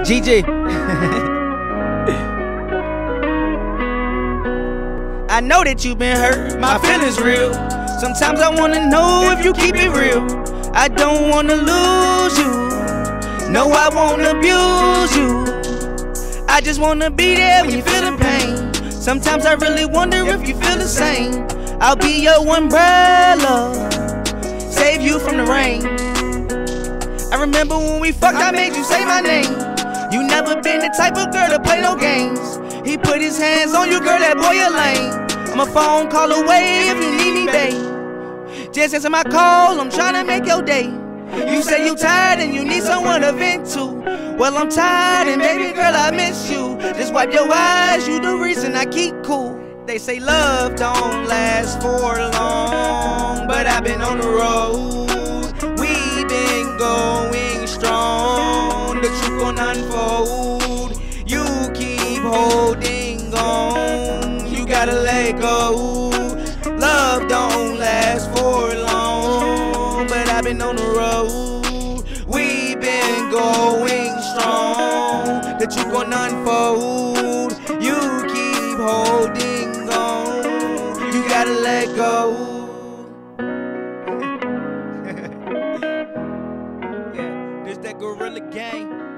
GG. I know that you've been hurt, my feelings real. Sometimes I wanna know if you keep it real. I don't wanna lose you, no, I won't abuse you. I just wanna be there when you feel the pain. Sometimes I really wonder if you feel the same. I'll be your umbrella, save you from the rain. I remember when we fucked, I made you say my name. You never been the type of girl to play no games. He put his hands on you, girl, that boy a lame. I'm a phone call away if you need me, babe. Just answer my call, I'm tryna make your day. You say you tired and you need someone to vent to. Well, I'm tired and baby girl, I miss you. Just wipe your eyes, you the reason I keep cool. They say love don't last for long, but I've been on the road. We've been going strong, the truth gon' unfold. You keep holding on, you gotta let go. Love don't last for long, but I've been on the road. We've been going strong, the truth gon' unfold. You keep holding on, you gotta let go. Yeah, this that Gorilla Gang.